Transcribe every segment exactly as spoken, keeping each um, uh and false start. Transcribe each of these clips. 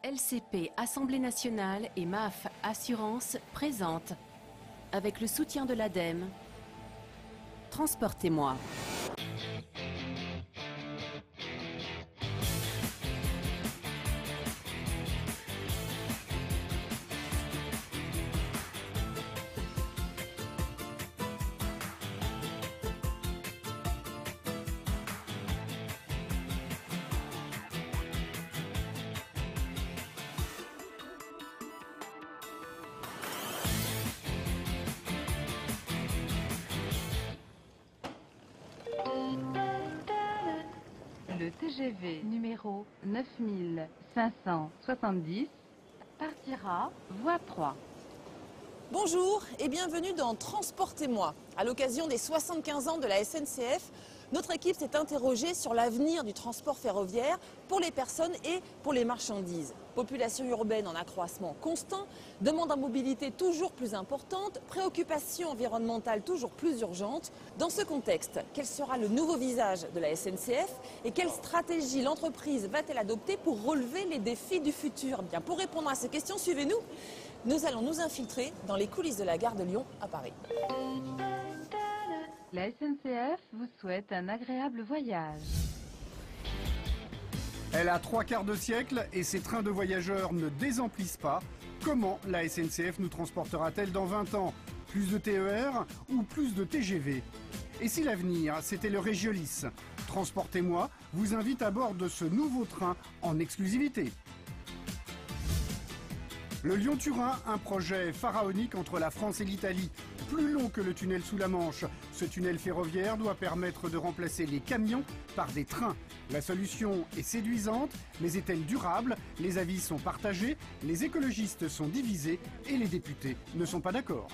L C P Assemblée nationale et M A F Assurance présentent, avec le soutien de l'ADEME, Transportez-moi. Le T G V numéro neuf mille cinq cent soixante-dix partira voie trois. Bonjour et bienvenue dans Transportez-moi. À l'occasion des soixante-quinze ans de la S N C F, notre équipe s'est interrogée sur l'avenir du transport ferroviaire pour les personnes et pour les marchandises. Population urbaine en accroissement constant, demande en mobilité toujours plus importante, préoccupations environnementales toujours plus urgentes. Dans ce contexte, quel sera le nouveau visage de la S N C F et quelle stratégie l'entreprise va-t-elle adopter pour relever les défis du futur? Bien, pour répondre à ces questions, suivez-nous. Nous allons nous infiltrer dans les coulisses de la gare de Lyon à Paris. La S N C F vous souhaite un agréable voyage. Elle a trois quarts de siècle et ses trains de voyageurs ne désemplissent pas. Comment la S N C F nous transportera-t-elle dans vingt ans? Plus de T E R ou plus de T G V? Et si l'avenir, c'était le Régiolis? Transportez-moi vous invite à bord de ce nouveau train en exclusivité. Le Lyon-Turin, un projet pharaonique entre la France et l'Italie. Plus long que le tunnel sous la Manche, ce tunnel ferroviaire doit permettre de remplacer les camions par des trains. La solution est séduisante, mais est-elle durable? Les avis sont partagés, les écologistes sont divisés et les députés ne sont pas d'accord.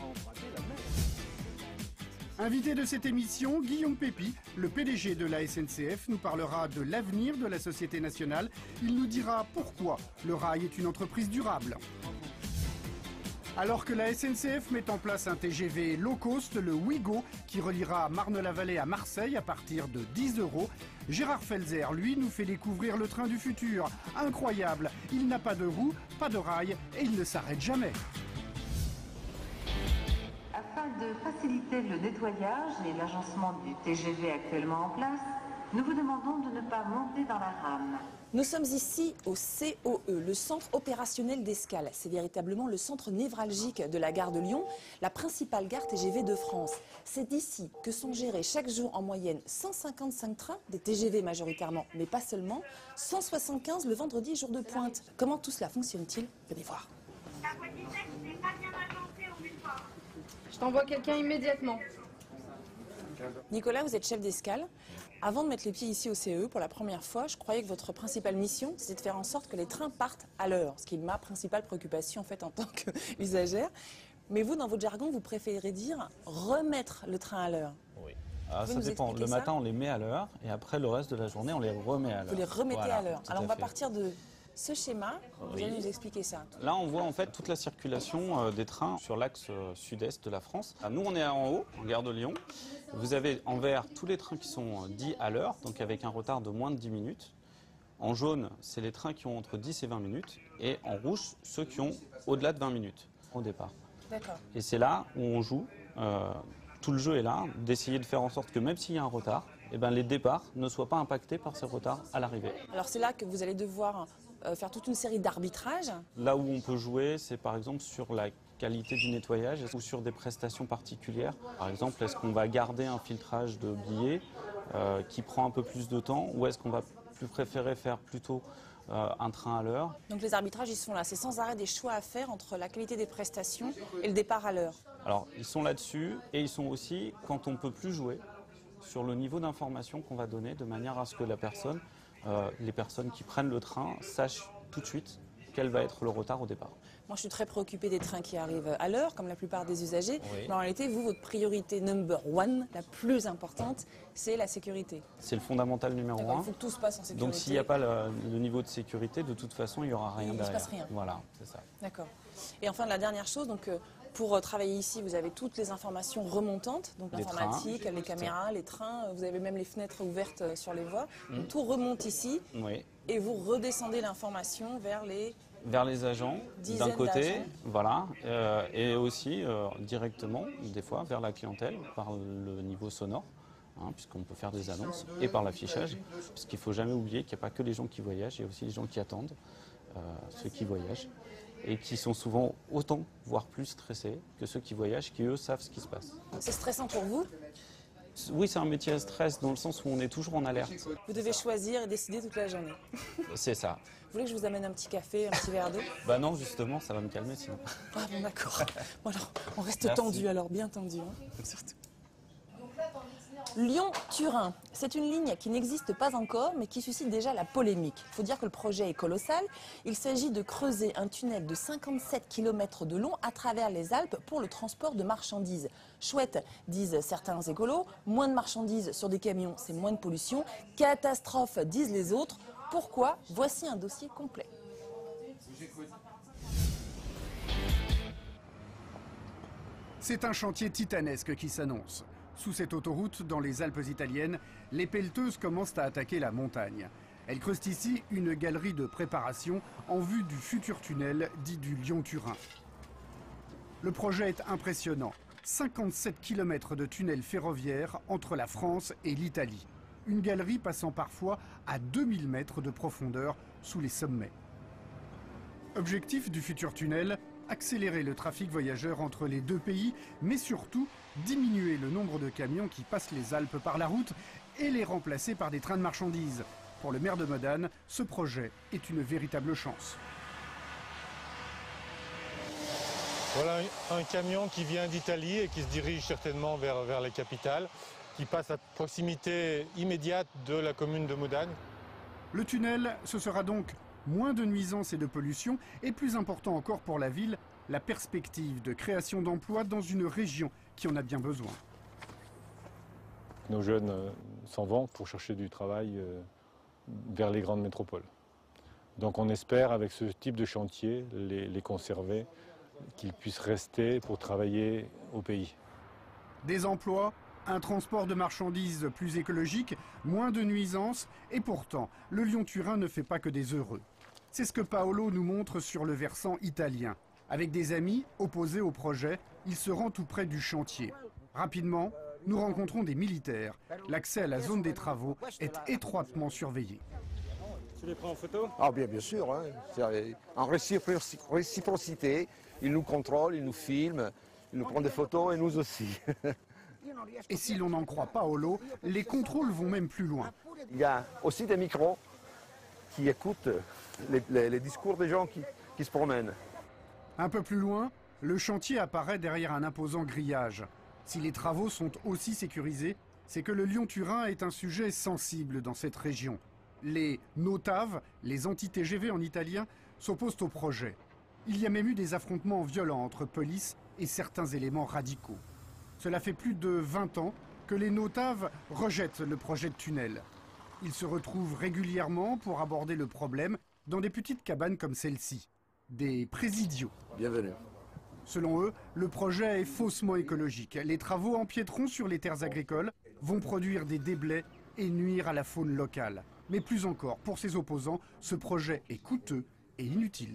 Invité de cette émission, Guillaume Pépi, le P D G de la S N C F, nous parlera de l'avenir de la société nationale. Il nous dira pourquoi le rail est une entreprise durable. Alors que la S N C F met en place un T G V low cost, le Ouigo, qui reliera Marne-la-Vallée à Marseille à partir de dix euros, Gérard Felzer, lui, nous fait découvrir le train du futur. Incroyable, il n'a pas de roue, pas de rail et il ne s'arrête jamais. Afin de faciliter le nettoyage et l'agencement du T G V actuellement en place, nous vous demandons de ne pas monter dans la rame. Nous sommes ici au C O E, le centre opérationnel d'escale. C'est véritablement le centre névralgique de la gare de Lyon, la principale gare T G V de France. C'est d'ici que sont gérés chaque jour en moyenne cent cinquante-cinq trains, des T G V majoritairement, mais pas seulement, cent soixante-quinze le vendredi jour de pointe. Comment tout cela fonctionne-t-il? Venez voir. Je t'envoie quelqu'un immédiatement. Nicolas, vous êtes chef d'escale. Avant de mettre les pieds ici au C E E pour la première fois, je croyais que votre principale mission, c'était de faire en sorte que les trains partent à l'heure, ce qui est ma principale préoccupation en fait en tant qu'usagère. Mais vous, dans votre jargon, vous préférez dire remettre le train à l'heure. Oui. Ah, ça dépend. Le matin, on les met à l'heure et après, le reste de la journée, on les remet à l'heure. Vous les remettez voilà, à l'heure. Alors, on va fait. partir de ce schéma. Vous Oui. allez nous expliquer ça. Là, on voit en fait toute la circulation euh, des trains sur l'axe euh, sud-est de la France. Ah, nous, on est en haut, en gare de Lyon. Vous avez en vert tous les trains qui sont euh, dits à l'heure, donc avec un retard de moins de dix minutes. En jaune, c'est les trains qui ont entre dix et vingt minutes. Et en rouge, ceux qui ont au-delà de vingt minutes au départ. D'accord. Et c'est là où on joue. Euh, tout le jeu est là, d'essayer de faire en sorte que même s'il y a un retard, eh ben, les départs ne soient pas impactés par ces retards à l'arrivée. Alors, c'est là que vous allez devoir euh, faire toute une série d'arbitrages. Là où on peut jouer, c'est par exemple sur la qualité du nettoyage ou sur des prestations particulières. Par exemple, est-ce qu'on va garder un filtrage de billets euh, qui prend un peu plus de temps ou est-ce qu'on va plus préférer faire plutôt euh, un train à l'heure? Donc, les arbitrages, ils sont là. C'est sans arrêt des choix à faire entre la qualité des prestations et le départ à l'heure. Alors, ils sont là-dessus et ils sont aussi quand on ne peut plus jouer sur le niveau d'information qu'on va donner de manière à ce que la personne, euh, les personnes qui prennent le train sachent tout de suite quel va être le retard au départ. Moi, je suis très préoccupée des trains qui arrivent à l'heure, comme la plupart des usagers. Oui. Mais en réalité, vous, votre priorité number one, la plus importante, c'est la sécurité. C'est le fondamental numéro D'accord, un. il faut que tout se passe en sécurité. Donc s'il n'y a pas le, le niveau de sécurité, de toute façon, il n'y aura rien Il ne se derrière. passe rien. Voilà, c'est ça. D'accord. Et enfin, la dernière chose, donc, euh, Pour euh, travailler ici, vous avez toutes les informations remontantes, donc Les l'informatique, trains. les caméras, les trains, vous avez même les fenêtres ouvertes euh, sur les voies. Mm. Donc, tout remonte ici Oui. et vous redescendez l'information vers les... Vers les agents, d'un Dizaines côté, d'agents. voilà, euh, et aussi euh, directement, des fois, vers la clientèle, par le niveau sonore, hein, puisqu'on peut faire des annonces, et par l'affichage, puisqu'il ne faut jamais oublier qu'il n'y a pas que les gens qui voyagent, il y a aussi les gens qui attendent, euh, ceux qui voyagent, et qui sont souvent autant, voire plus stressés que ceux qui voyagent, qui eux savent ce qui se passe. C'est stressant pour vous? Oui, c'est un métier à stress, dans le sens où on est toujours en alerte. Vous devez choisir et décider toute la journée. C'est ça. Vous voulez que je vous amène un petit café, un petit verre d'eau? Bah non, justement, ça va me calmer sinon. Ah bon, d'accord. Bon alors, on reste Merci. tendu alors, bien tendu, hein, surtout. Lyon-Turin, c'est une ligne qui n'existe pas encore, mais qui suscite déjà la polémique. Il faut dire que le projet est colossal. Il s'agit de creuser un tunnel de cinquante-sept kilomètres de long à travers les Alpes pour le transport de marchandises. Chouette, disent certains écolos. Moins de marchandises sur des camions, c'est moins de pollution. Catastrophe, disent les autres. Pourquoi? Voici un dossier complet. C'est un chantier titanesque qui s'annonce. Sous cette autoroute, dans les Alpes italiennes, les pelleteuses commencent à attaquer la montagne. Elles creusent ici une galerie de préparation en vue du futur tunnel dit du Lyon-Turin. Le projet est impressionnant. cinquante-sept kilomètres de tunnel ferroviaire entre la France et l'Italie. Une galerie passant parfois à deux mille mètres de profondeur sous les sommets. Objectif du futur tunnel, accélérer le trafic voyageur entre les deux pays, mais surtout diminuer le nombre de camions qui passent les Alpes par la route et les remplacer par des trains de marchandises. Pour le maire de Modane, ce projet est une véritable chance. Voilà un camion qui vient d'Italie et qui se dirige certainement vers, vers les capitales, qui passe à proximité immédiate de la commune de Modane. Le tunnel, ce sera donc moins de nuisances et de pollution, et plus important encore pour la ville, la perspective de création d'emplois dans une région qui en a bien besoin. Nos jeunes euh, s'en vont pour chercher du travail euh, vers les grandes métropoles. Donc on espère, avec ce type de chantier, les, les conserver, qu'ils puissent rester pour travailler au pays. Des emplois, un transport de marchandises plus écologique, moins de nuisances, et pourtant, le Lyon-Turin ne fait pas que des heureux. C'est ce que Paolo nous montre sur le versant italien. Avec des amis opposés au projet, il se rend tout près du chantier. Rapidement, nous rencontrons des militaires. L'accès à la zone des travaux est étroitement surveillé. Tu les prends en photo? Ah bien, bien sûr, hein. C'est en réciprocité, ils nous contrôlent, ils nous filment, ils nous prennent des photos et nous aussi. Et si l'on n'en croit pas Paolo, les contrôles vont même plus loin. Il y a aussi des micros qui écoutent les, les, les discours des gens qui, qui se promènent. Un peu plus loin, le chantier apparaît derrière un imposant grillage. Si les travaux sont aussi sécurisés, c'est que le Lyon-Turin est un sujet sensible dans cette région. Les notaves, les anti-T G V en italien, s'opposent au projet. Il y a même eu des affrontements violents entre police et certains éléments radicaux. Cela fait plus de vingt ans que les notaves rejettent le projet de tunnel. Ils se retrouvent régulièrement pour aborder le problème dans des petites cabanes comme celle-ci, des présidios. Bienvenue. Selon eux, le projet est faussement écologique. Les travaux empiéteront sur les terres agricoles, vont produire des déblais et nuire à la faune locale. Mais plus encore, pour ses opposants, ce projet est coûteux et inutile.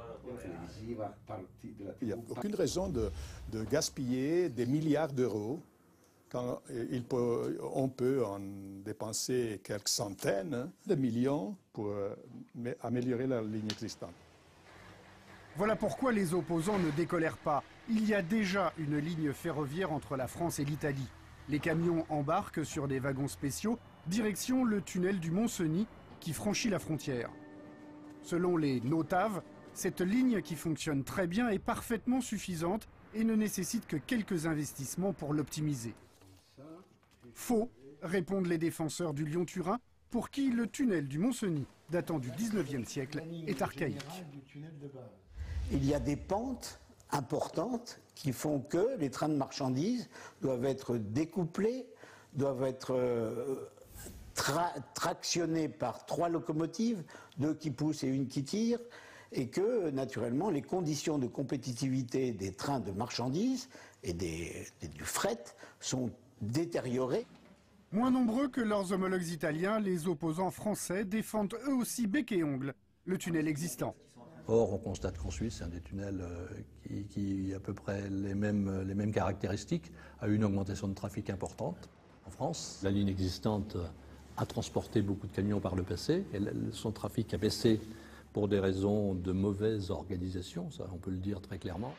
Il n'y a aucune raison de, de gaspiller des milliards d'euros quand il peut, on peut en dépenser quelques centaines de millions pour améliorer la ligne existante. Voilà pourquoi les opposants ne décolèrent pas. Il y a déjà une ligne ferroviaire entre la France et l'Italie. Les camions embarquent sur des wagons spéciaux, direction le tunnel du Mont-Cenis qui franchit la frontière. Selon les notaves, cette ligne qui fonctionne très bien est parfaitement suffisante et ne nécessite que quelques investissements pour l'optimiser. Faux, répondent les défenseurs du Lyon-Turin, pour qui le tunnel du Mont-Cenis, datant du dix-neuvième siècle, est archaïque. Il y a des pentes importantes qui font que les trains de marchandises doivent être découplés, doivent être euh, tra tractionnés par trois locomotives, deux qui poussent et une qui tire. et que, naturellement, les conditions de compétitivité des trains de marchandises et des, des, du fret sont détériorées. Moins nombreux que leurs homologues italiens, les opposants français défendent eux aussi bec et ongle le tunnel existant. Or, on constate qu'en Suisse, c'est un des tunnels qui, qui a à peu près les mêmes, les mêmes caractéristiques, a eu une augmentation de trafic importante. En France, la ligne existante a transporté beaucoup de camions par le passé, et son trafic a baissé pour des raisons de mauvaise organisation, ça on peut le dire très clairement.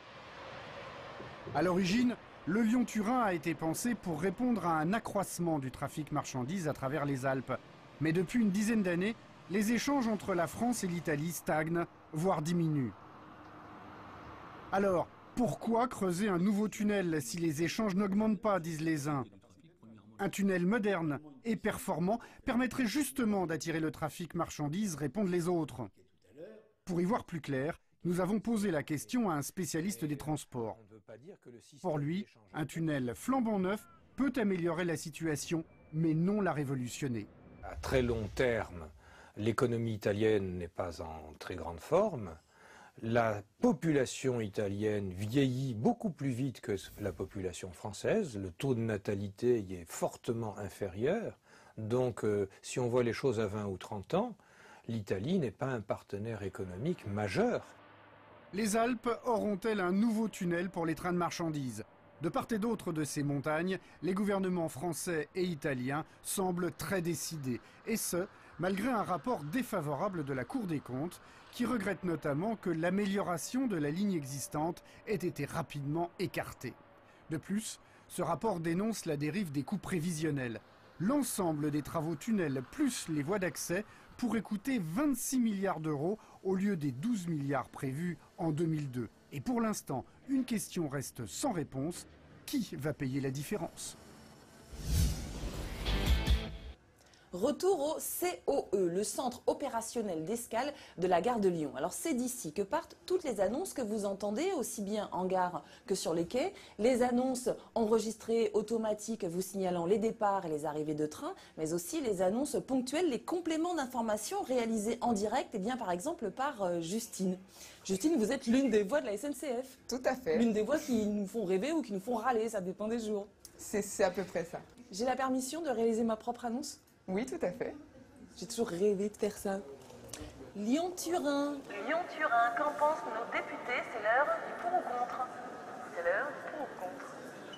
À l'origine, le Lyon-Turin a été pensé pour répondre à un accroissement du trafic marchandises à travers les Alpes. Mais depuis une dizaine d'années, les échanges entre la France et l'Italie stagnent, voire diminuent. Alors, pourquoi creuser un nouveau tunnel si les échanges n'augmentent pas, disent les uns? Un tunnel moderne et performant permettrait justement d'attirer le trafic marchandises, répondent les autres. Pour y voir plus clair, nous avons posé la question à un spécialiste des transports. Pour lui, un tunnel flambant neuf peut améliorer la situation, mais non la révolutionner. À très long terme, l'économie italienne n'est pas en très grande forme. La population italienne vieillit beaucoup plus vite que la population française. Le taux de natalité y est fortement inférieur. Donc, euh, si on voit les choses à vingt ou trente ans, l'Italie n'est pas un partenaire économique majeur. Les Alpes auront-elles un nouveau tunnel pour les trains de marchandises? De part et d'autre de ces montagnes, les gouvernements français et italiens semblent très décidés. Et ce, malgré un rapport défavorable de la Cour des comptes, qui regrette notamment que l'amélioration de la ligne existante ait été rapidement écartée. De plus, ce rapport dénonce la dérive des coûts prévisionnels. L'ensemble des travaux tunnels plus les voies d'accès pourrait coûter vingt-six milliards d'euros au lieu des douze milliards prévus en deux mille deux. Et pour l'instant, une question reste sans réponse. Qui va payer la différence ? Retour au C O E, le centre opérationnel d'escale de la gare de Lyon. Alors c'est d'ici que partent toutes les annonces que vous entendez, aussi bien en gare que sur les quais. Les annonces enregistrées automatiques vous signalant les départs et les arrivées de train, mais aussi les annonces ponctuelles, les compléments d'information réalisés en direct, et bien par exemple par euh, Justine. Justine, vous êtes l'une des voix de la S N C F. Tout à fait. L'une des voix qui nous font rêver ou qui nous font râler, ça dépend des jours. C'est à peu près ça. J'ai la permission de réaliser ma propre annonce ? Oui, tout à fait. J'ai toujours rêvé de faire ça. Lyon-Turin. Lyon-Turin, qu'en pensent nos députés? C'est l'heure du pour ou contre. C'est l'heure du pour ou contre.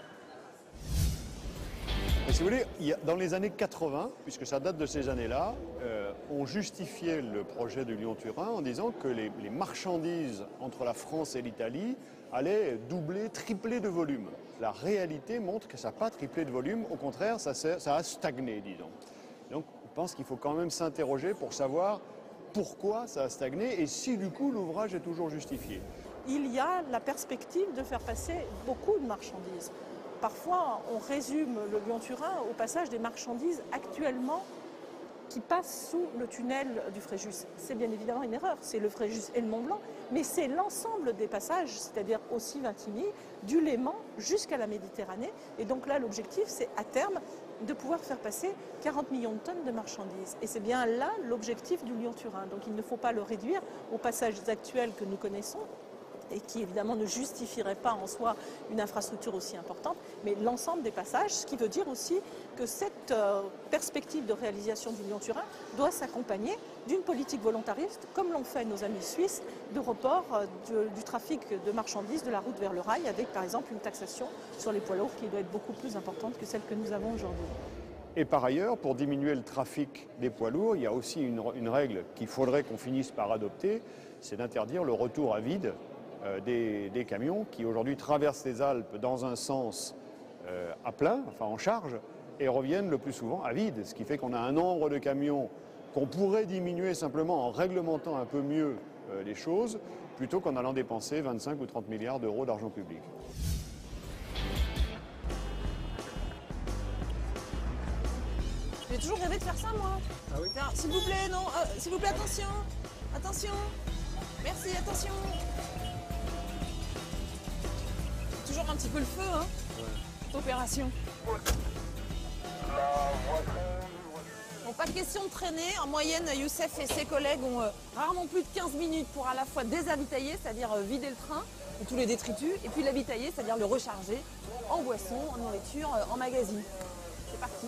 Mais si vous voulez, il y a, dans les années quatre-vingts, puisque ça date de ces années-là, euh, on justifiait le projet du Lyon-Turin en disant que les, les marchandises entre la France et l'Italie allaient doubler, tripler de volume. La réalité montre que ça n'a pas triplé de volume, au contraire, ça, ça a stagné, disons. Donc, je pense qu'il faut quand même s'interroger pour savoir pourquoi ça a stagné et si, du coup, l'ouvrage est toujours justifié. Il y a la perspective de faire passer beaucoup de marchandises. Parfois, on résume le Lyon-Turin au passage des marchandises actuellement qui passent sous le tunnel du Fréjus. C'est bien évidemment une erreur, c'est le Fréjus et le Mont-Blanc, mais c'est l'ensemble des passages, c'est-à-dire aussi Vintimille, du Léman jusqu'à la Méditerranée. Et donc là, l'objectif, c'est à terme de pouvoir faire passer quarante millions de tonnes de marchandises. Et c'est bien là l'objectif du Lyon-Turin. Donc il ne faut pas le réduire aux passages actuels que nous connaissons, et qui évidemment ne justifierait pas en soi une infrastructure aussi importante, mais l'ensemble des passages, ce qui veut dire aussi que cette euh, perspective de réalisation du Lyon-Turin doit s'accompagner d'une politique volontariste, comme l'ont fait nos amis suisses, de report euh, de, du trafic de marchandises de la route vers le rail, avec par exemple une taxation sur les poids lourds qui doit être beaucoup plus importante que celle que nous avons aujourd'hui. Et par ailleurs, pour diminuer le trafic des poids lourds, il y a aussi une, une règle qu'il faudrait qu'on finisse par adopter, c'est d'interdire le retour à vide Euh, des, des camions qui aujourd'hui traversent les Alpes dans un sens euh, à plein, enfin en charge, et reviennent le plus souvent à vide, ce qui fait qu'on a un nombre de camions qu'on pourrait diminuer simplement en réglementant un peu mieux euh, les choses, plutôt qu'en allant dépenser vingt-cinq ou trente milliards d'euros d'argent public. J'ai toujours rêvé de faire ça, moi. Ah oui. S'il vous plaît, non, euh, s'il vous plaît, attention, attention, merci, attention. Toujours un petit peu le feu, hein, ouais. Opération. Bon, pas de question de traîner. En moyenne, Youssef et ses collègues ont euh, rarement plus de quinze minutes pour à la fois désavitailler, c'est-à-dire euh, vider le train de tous les détritus, et puis l'avitailler, c'est-à-dire le recharger en boisson, en nourriture, euh, en magazine. C'est parti.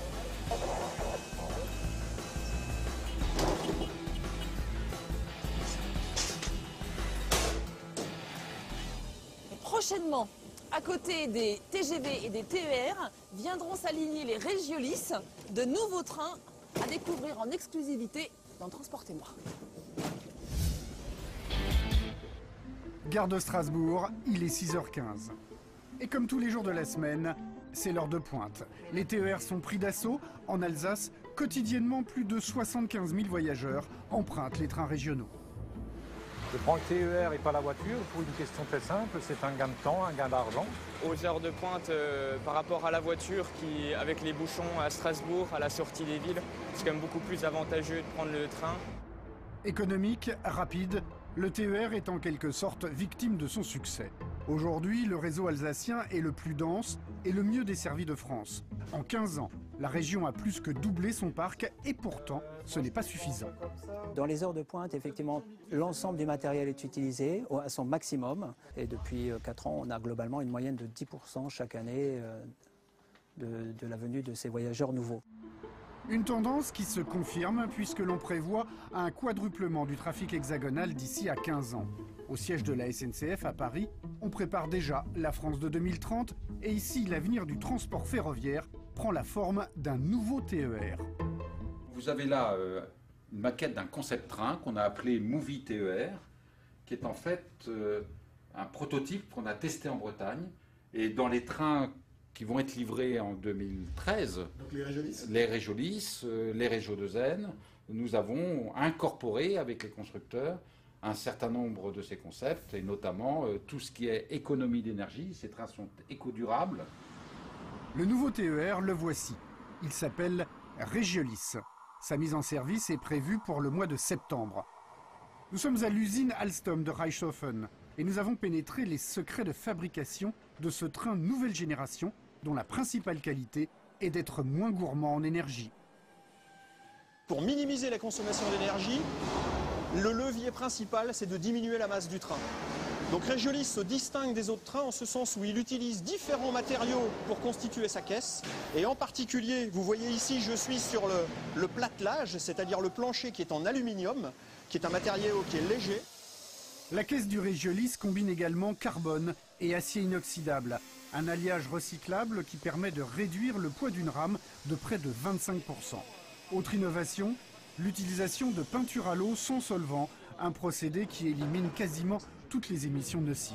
Et prochainement, à côté des T G V et des T E R, viendront s'aligner les Régiolis, de nouveaux trains à découvrir en exclusivité dans Transportez-moi. Gare de Strasbourg, il est six heures quinze. Et comme tous les jours de la semaine, c'est l'heure de pointe. Les T E R sont pris d'assaut. En Alsace, quotidiennement, plus de soixante-quinze mille voyageurs empruntent les trains régionaux. Je prends le T E R et pas la voiture pour une question très simple, c'est un gain de temps, un gain d'argent. Aux heures de pointe, euh, par rapport à la voiture, qui, avec les bouchons à Strasbourg, à la sortie des villes, c'est quand même beaucoup plus avantageux de prendre le train. Économique, rapide, le T E R est en quelque sorte victime de son succès. Aujourd'hui, le réseau alsacien est le plus dense et le mieux desservi de France. En quinze ans, la région a plus que doublé son parc et pourtant, ce n'est pas suffisant. Dans les heures de pointe, effectivement, l'ensemble du matériel est utilisé à son maximum. Et depuis quatre ans, on a globalement une moyenne de dix pour cent chaque année de, de la venue de ces voyageurs nouveaux. Une tendance qui se confirme puisque l'on prévoit un quadruplement du trafic hexagonal d'ici à quinze ans. Au siège de la S N C F à Paris, on prépare déjà la France de deux mille trente et ici l'avenir du transport ferroviaire prend la forme d'un nouveau T E R. Vous avez là euh, une maquette d'un concept train qu'on a appelé Movie T E R, qui est en fait euh, un prototype qu'on a testé en Bretagne. Et dans les trains qui vont être livrés en deux mille treize, donc les Régiolis, les Régiolis, euh, les Régio deux N, nous avons incorporé avec les constructeurs un certain nombre de ces concepts, et notamment euh, tout ce qui est économie d'énergie. Ces trains sont éco-durables. Le nouveau T E R, le voici. Il s'appelle Régiolis. Sa mise en service est prévue pour le mois de septembre. Nous sommes à l'usine Alstom de Reichshofen et nous avons pénétré les secrets de fabrication de ce train nouvelle génération dont la principale qualité est d'être moins gourmand en énergie. Pour minimiser la consommation d'énergie, le levier principal, c'est de diminuer la masse du train. Donc Régiolis se distingue des autres trains en ce sens où il utilise différents matériaux pour constituer sa caisse. Et en particulier, vous voyez ici, je suis sur le, le platelage, c'est-à-dire le plancher qui est en aluminium, qui est un matériau qui est léger. La caisse du Régiolis combine également carbone et acier inoxydable, un alliage recyclable qui permet de réduire le poids d'une rame de près de vingt-cinq pour cent. Autre innovation, l'utilisation de peinture à l'eau sans solvant, un procédé qui élimine quasiment toutes les émissions nocives.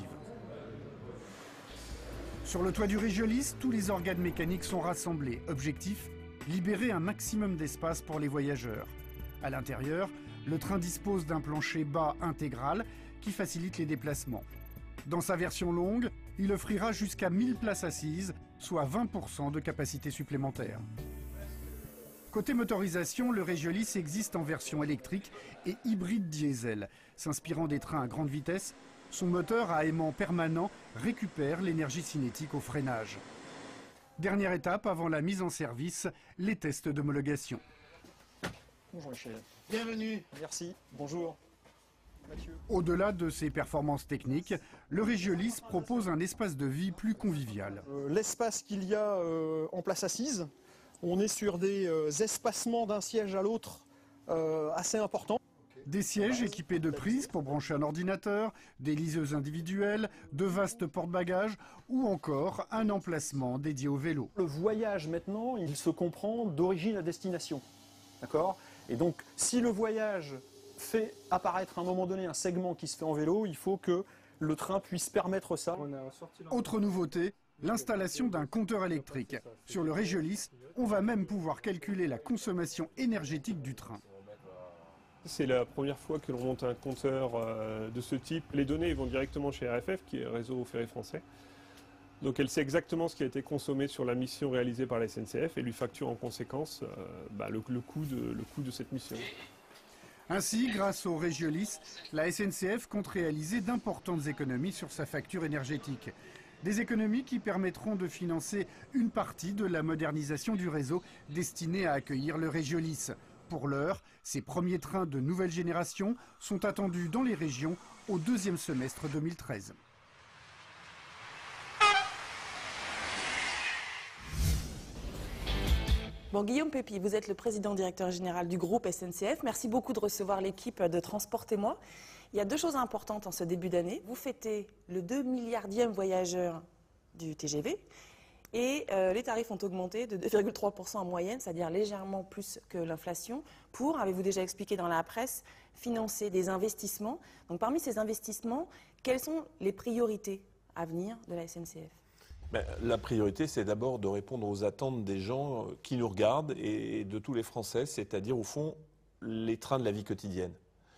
Sur le toit du Régiolis, tous les organes mécaniques sont rassemblés. Objectif, libérer un maximum d'espace pour les voyageurs. À l'intérieur, le train dispose d'un plancher bas intégral qui facilite les déplacements. Dans sa version longue, il offrira jusqu'à mille places assises, soit vingt pour cent de capacité supplémentaire. Côté motorisation, le Régiolis existe en version électrique et hybride diesel. S'inspirant des trains à grande vitesse, son moteur à aimant permanent récupère l'énergie cinétique au freinage. Dernière étape avant la mise en service, les tests d'homologation. Bonjour Michel. Bienvenue. Merci. Bonjour. Mathieu. Au-delà de ses performances techniques, le Régiolis propose un espace de vie plus convivial. Euh, L'espace qu'il y a euh, en place assise, on est sur des euh, espacements d'un siège à l'autre euh, assez importants. Des sièges équipés de prises pour brancher un ordinateur, des liseuses individuelles, de vastes porte-bagages ou encore un emplacement dédié au vélo. Le voyage maintenant, il se comprend d'origine à destination. D'accord ? Et donc, si le voyage fait apparaître à un moment donné un segment qui se fait en vélo, il faut que le train puisse permettre ça. Autre nouveauté, l'installation d'un compteur électrique. Sur le Régiolis, on va même pouvoir calculer la consommation énergétique du train. C'est la première fois que l'on monte un compteur euh, de ce type. Les données vont directement chez R F F, qui est le réseau ferré français. Donc elle sait exactement ce qui a été consommé sur la mission réalisée par la S N C F et lui facture en conséquence euh, bah, le, le, coût de, le coût de cette mission. Ainsi, grâce au Régiolis, la S N C F compte réaliser d'importantes économies sur sa facture énergétique. Des économies qui permettront de financer une partie de la modernisation du réseau destiné à accueillir le Régiolis. Pour l'heure, ces premiers trains de nouvelle génération sont attendus dans les régions au deuxième semestre deux mille treize. Bon, Guillaume Pépi, vous êtes le président directeur général du groupe S N C F. Merci beaucoup de recevoir l'équipe de Transportez-moi. Il y a deux choses importantes en ce début d'année. Vous fêtez le deux milliardième voyageur du T G V et euh, les tarifs ont augmenté de deux virgule trois pour cent en moyenne, c'est-à-dire légèrement plus que l'inflation, pour, avez-vous déjà expliqué dans la presse, financer des investissements. Donc parmi ces investissements, quelles sont les priorités à venir de la S N C F ? Ben, la priorité, c'est d'abord de répondre aux attentes des gens qui nous regardent et de tous les Français, c'est-à-dire au fond les trains de la vie quotidienne.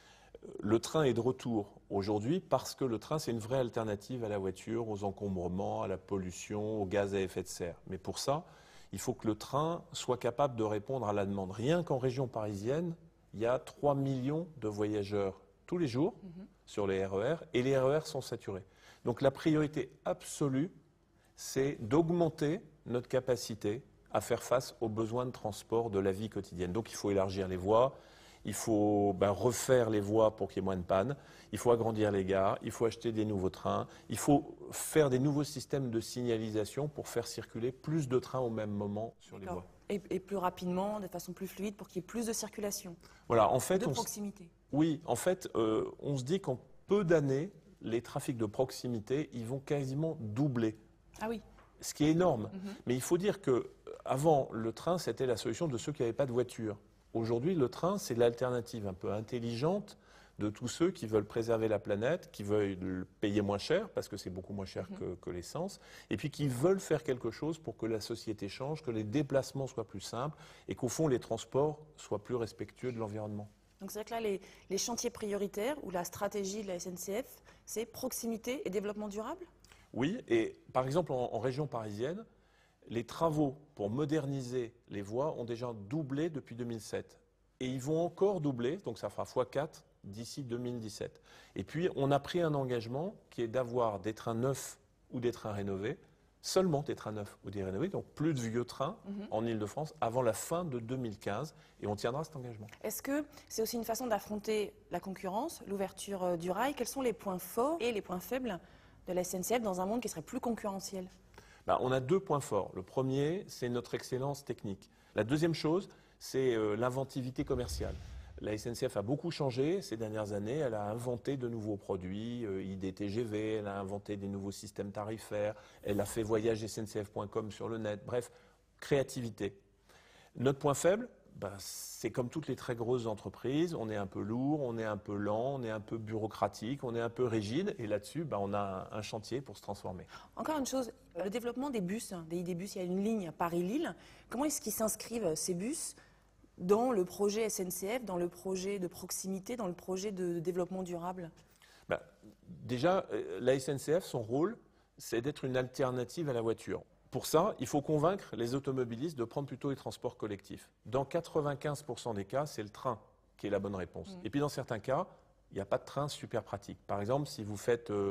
Le train est de retour aujourd'hui parce que le train, c'est une vraie alternative à la voiture, aux encombrements, à la pollution, aux gaz à effet de serre. Mais pour ça, il faut que le train soit capable de répondre à la demande. Rien qu'en région parisienne, il y a trois millions de voyageurs tous les jours mmh. sur les R E R et les R E R sont saturés. Donc la priorité absolue, c'est d'augmenter notre capacité à faire face aux besoins de transport de la vie quotidienne. Donc il faut élargir les voies, il faut ben, refaire les voies pour qu'il y ait moins de panne, il faut agrandir les gares, il faut acheter des nouveaux trains, il faut faire des nouveaux systèmes de signalisation pour faire circuler plus de trains au même moment sur les voies. Et, et plus rapidement, de façon plus fluide, pour qu'il y ait plus de circulation. Voilà, en fait, de on proximité. Oui, en fait, euh, on se dit qu'en peu d'années, les trafics de proximité, ils vont quasiment doubler. Ah oui. Ce qui est énorme. Mm-hmm. Mais il faut dire qu'avant, le train, c'était la solution de ceux qui n'avaient pas de voiture. Aujourd'hui, le train, c'est l'alternative un peu intelligente de tous ceux qui veulent préserver la planète, qui veulent le payer moins cher, parce que c'est beaucoup moins cher mm-hmm. que, que l'essence, et puis qui veulent faire quelque chose pour que la société change, que les déplacements soient plus simples, et qu'au fond, les transports soient plus respectueux de l'environnement. Donc c'est vrai que là, les, les chantiers prioritaires, ou la stratégie de la S N C F, c'est proximité et développement durable ? Oui, et par exemple en, en région parisienne, les travaux pour moderniser les voies ont déjà doublé depuis deux mille sept. Et ils vont encore doubler, donc ça fera fois quatre d'ici deux mille dix-sept. Et puis on a pris un engagement qui est d'avoir des trains neufs ou des trains rénovés, seulement des trains neufs ou des rénovés, donc plus de vieux trains mm-hmm. en Ile-de-France avant la fin de deux mille quinze. Et on tiendra cet engagement. Est-ce que c'est aussi une façon d'affronter la concurrence, l'ouverture du rail ? Quels sont les points forts et les points faibles de la S N C F dans un monde qui serait plus concurrentiel ? Ben, on a deux points forts. Le premier, c'est notre excellence technique. La deuxième chose, c'est euh, l'inventivité commerciale. La S N C F a beaucoup changé ces dernières années. Elle a inventé de nouveaux produits, euh, I D T G V, elle a inventé des nouveaux systèmes tarifaires, elle a fait voyage S N C F point com sur le net. Bref, créativité. Notre point faible, ben, c'est comme toutes les très grosses entreprises, on est un peu lourd, on est un peu lent, on est un peu bureaucratique, on est un peu rigide, et là-dessus, ben, on a un, un chantier pour se transformer. Encore une chose, le développement des bus, des I D bus, il y a une ligne Paris-Lille. Comment est-ce qu'ils s'inscrivent, ces bus, dans le projet S N C F, dans le projet de proximité, dans le projet de développement durable ? Ben, déjà, la S N C F, son rôle, c'est d'être une alternative à la voiture. Pour ça, il faut convaincre les automobilistes de prendre plutôt les transports collectifs. Dans quatre-vingt-quinze pour cent des cas, c'est le train qui est la bonne réponse. Mmh. Et puis dans certains cas, il n'y a pas de train super pratique. Par exemple, si vous faites euh,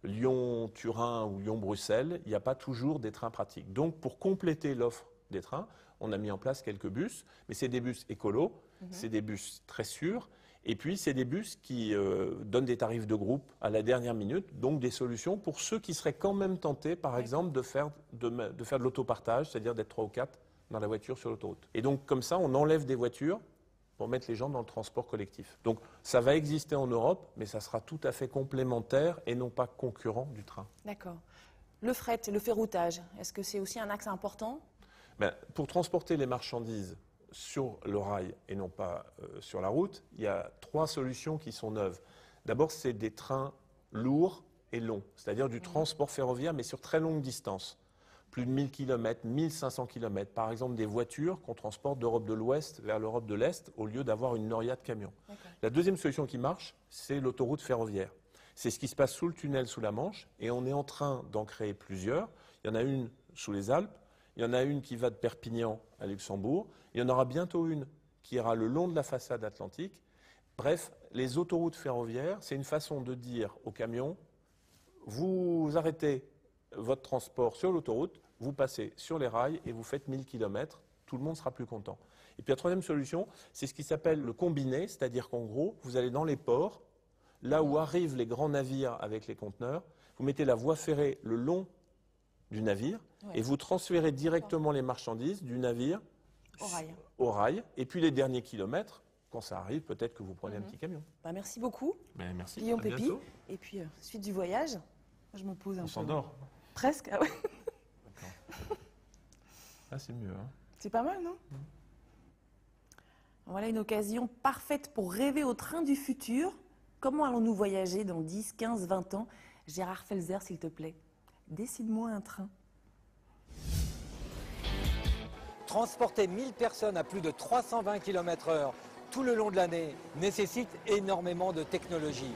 Lyon-Turin ou Lyon-Bruxelles, il n'y a pas toujours des trains pratiques. Donc pour compléter l'offre des trains, on a mis en place quelques bus, mais c'est des bus écolos, mmh. c'est des bus très sûrs, et puis c'est des bus qui euh, donnent des tarifs de groupe à la dernière minute, donc des solutions pour ceux qui seraient quand même tentés, par exemple, de faire de, de, faire de l'autopartage, c'est-à-dire d'être trois ou quatre dans la voiture sur l'autoroute. Et donc comme ça, on enlève des voitures pour mettre les gens dans le transport collectif. Donc ça va exister en Europe, mais ça sera tout à fait complémentaire et non pas concurrent du train. D'accord. Le fret, le ferroutage, est-ce que c'est aussi un axe important ? Ben, pour transporter les marchandises sur le rail et non pas euh, sur la route, il y a trois solutions qui sont neuves. D'abord, c'est des trains lourds et longs, c'est-à-dire du mmh. transport ferroviaire, mais sur très longue distance. Plus de mille kilomètres, mille cinq cents kilomètres. Par exemple, des voitures qu'on transporte d'Europe de l'Ouest vers l'Europe de l'Est au lieu d'avoir une noria de camions. Okay. La deuxième solution qui marche, c'est l'autoroute ferroviaire. C'est ce qui se passe sous le tunnel sous la Manche et on est en train d'en créer plusieurs. Il y en a une sous les Alpes, il y en a une qui va de Perpignan à Luxembourg, il y en aura bientôt une qui ira le long de la façade atlantique. Bref, les autoroutes ferroviaires, c'est une façon de dire aux camions, vous arrêtez votre transport sur l'autoroute, vous passez sur les rails et vous faites mille kilomètres, tout le monde sera plus content. Et puis la troisième solution, c'est ce qui s'appelle le combiné, c'est-à-dire qu'en gros, vous allez dans les ports, là où arrivent les grands navires avec les conteneurs, vous mettez la voie ferrée le long du navire Ouais. et vous transférez directement les marchandises du navire Au rail. au rail. Et puis les derniers kilomètres, quand ça arrive, peut-être que vous prenez Mhm. un petit camion. Bah, merci beaucoup, Ben, merci. Guillaume À Pépi. bientôt. Et puis, euh, suite du voyage, je me pose un On peu. s'endort. Presque, ah ouais. Ah, c'est mieux. Hein. C'est pas mal, non? Voilà une occasion parfaite pour rêver au train du futur. Comment allons-nous voyager dans dix, quinze, vingt ans? Gérard Felzer, s'il te plaît, décide-moi un train. Transporter mille personnes à plus de trois cent vingt kilomètres heure tout le long de l'année nécessite énormément de technologie.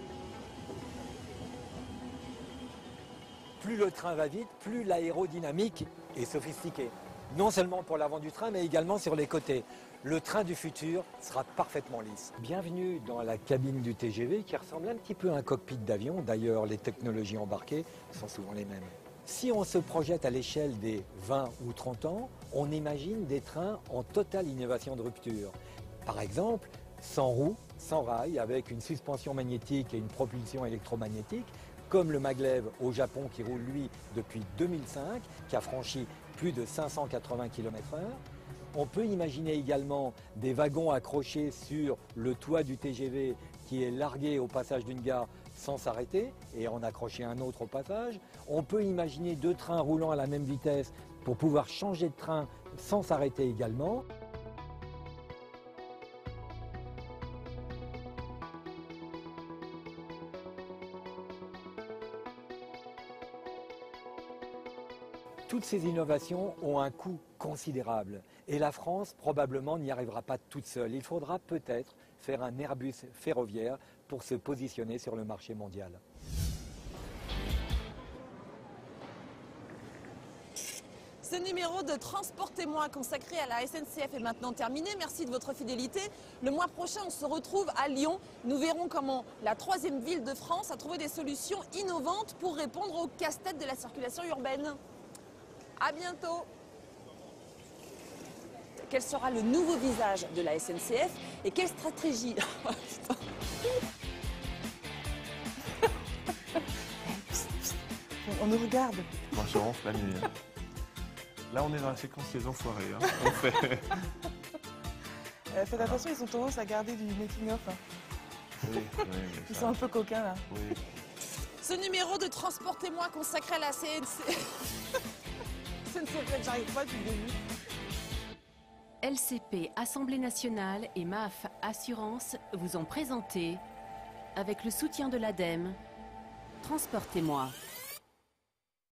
Plus le train va vite, plus l'aérodynamique est sophistiquée. Non seulement pour l'avant du train, mais également sur les côtés. Le train du futur sera parfaitement lisse. Bienvenue dans la cabine du T G V qui ressemble un petit peu à un cockpit d'avion. D'ailleurs, les technologies embarquées sont souvent les mêmes. Si on se projette à l'échelle des vingt ou trente ans, on imagine des trains en totale innovation de rupture. Par exemple, sans roues, sans rails, avec une suspension magnétique et une propulsion électromagnétique, comme le maglev au Japon qui roule lui depuis deux mille cinq, qui a franchi plus de cinq cent quatre-vingts kilomètres heure. On peut imaginer également des wagons accrochés sur le toit du T G V qui est largué au passage d'une gare sans s'arrêter et en accrocher un autre au passage. On peut imaginer deux trains roulant à la même vitesse pour pouvoir changer de train sans s'arrêter également. Toutes ces innovations ont un coût considérable et la France probablement n'y arrivera pas toute seule. Il faudra peut-être faire un Airbus ferroviaire pour se positionner sur le marché mondial. Ce numéro de Transportez-moi consacré à la S N C F est maintenant terminé. Merci de votre fidélité. Le mois prochain, on se retrouve à Lyon. Nous verrons comment la troisième ville de France a trouvé des solutions innovantes pour répondre au casse-tête de la circulation urbaine. À bientôt. Quel sera le nouveau visage de la S N C F et quelle stratégie? Oh, putain. On nous regarde. Moi, je ronfle la nuit. Hein. Là, on est dans la séquence des enfoirés. Hein. On fait... euh, faites attention, ils ont tendance à garder du making-of. Hein. Oui, oui, Ils ça... sont un peu coquins, là. Oui. Ce numéro de Transportez-moi consacré à la C N C F... C N C F, j'arrive pas depuis le début. L C P, Assemblée nationale et M A F Assurance vous ont présenté, avec le soutien de l'A D E M, Transportez-moi.